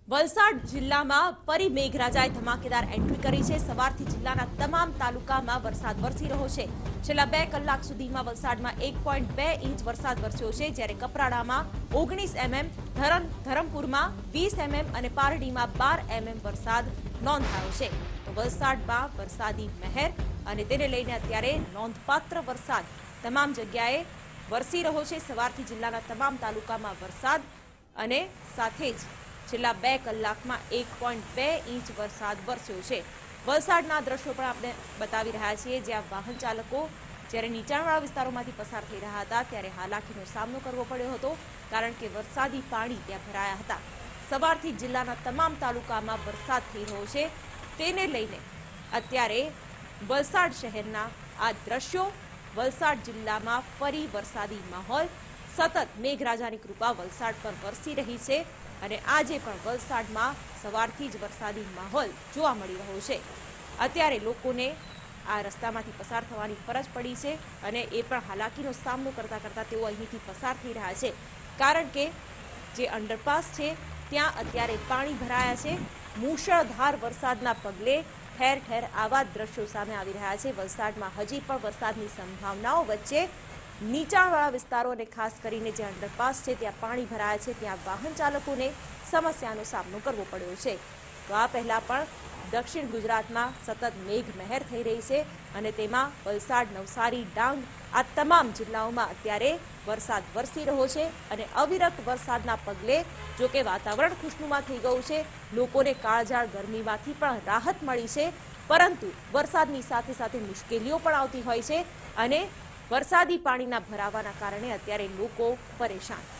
વલસાડ જિલ્લામાં ફરી મેઘરાજાએ ધમાકેદાર એન્ટ્રી કરી છે। સવારથી જિલ્લાના તમામ તાલુકામાં વરસાદ વરસી રહ્યો છે। છેલ્લા 2 કલાક સુધીમાં વલસાડમાં 1.2 ઇંચ વરસાદ વરસ્યો છે, જ્યારે કપરાડામાં 19 mm, ધરમપુરમાં 20 mm અને પારડીમાં 12 mm વરસાદ નોંધાયો છે। તો વલસાડમાં વરસાદી મહેર અને તેને લઈને અત્યારે નોંધપાત્ર વરસાદ તમામ જગ્યાએ વરસી રહ્યો છે। સવારથી જિલ્લાના તમામ તાલુકામાં વરસાદ અને સાથે જ છેલ્લા 2 કલાકમાં 1.2 ઇંચ વરસાદ વરસ્યો છે। વલસાડના દ્રશ્યો પણ આપણે બતાવી રહ્યા છીએ, જ્યાં વાહન ચાલકો જ્યારે નીચાણવાળા વિસ્તારોમાંથી પસાર થઈ રહ્યા હતા ત્યારે હાલાકીનો સામનો કરવો પડ્યો હતો, કારણ કે વરસાદી પાણી ત્યાં ભરાયા હતા। સવારથી જિલ્લાના તમામ તાલુકામાં વરસાદ થઈ રહ્યો છે, તેને લઈને અત્યારે વલસાડ શહેરના આ દ્રશ્યો, વલસાડ જિલ્લામાં ફરી વરસાદી માહોલ, સતત મેઘરાજાની કૃપા વલસાડ પર વરસી રહી છે અને આજે પણ વલસાડમાં સવારથી જ વરસાદી માહોલ જોવા મળી રહ્યો છે। અત્યારે લોકોને આ રસ્તામાંથી પસાર થવાની ફરજ પડી છે અને એ પણ હાલાકીનો સામનો કરતા તેઓ અહીંથી પસાર થઈ રહ્યા છે, કારણ કે જે અંડરપાસ છે ત્યાં અત્યારે પાણી ભરાયા છે। મુશળધાર વરસાદના પગલે ઠેર ઠેર આવા દ્રશ્યો સામે આવી રહ્યા છે। વલસાડમાં હજી પણ વરસાદની સંભાવનાઓ વચ્ચે નીચાણવાળા વિસ્તારો અને ખાસ કરીને જે અંડરપાસ છે ત્યાં પાણી ભરાયા છે, ત્યાં વાહન ચાલકોને સમસ્યાનો સામનો કરવો પડ્યો છે। તો આ પહેલા પણ દક્ષિણ ગુજરાતમાં સતત મેઘમહેર થઈ રહી છે અને તેમાં વલસાડ, નવસારી, ડાંગ આ તમામ જિલ્લાઓમાં અત્યારે વરસાદ વરસી રહ્યો છે અને અવિરત વરસાદના પગલે જો કે વાતાવરણ ખુશનુમા થઈ ગયું છે, લોકોને કાળઝાળ ગરમીમાંથી પણ રાહત મળી છે, પરંતુ વરસાદની સાથે સાથે મુશ્કેલીઓ પણ આવતી હોય છે અને વરસાદી પાણીના ભરાવાના કારણે અત્યારે લોકો પરેશાન।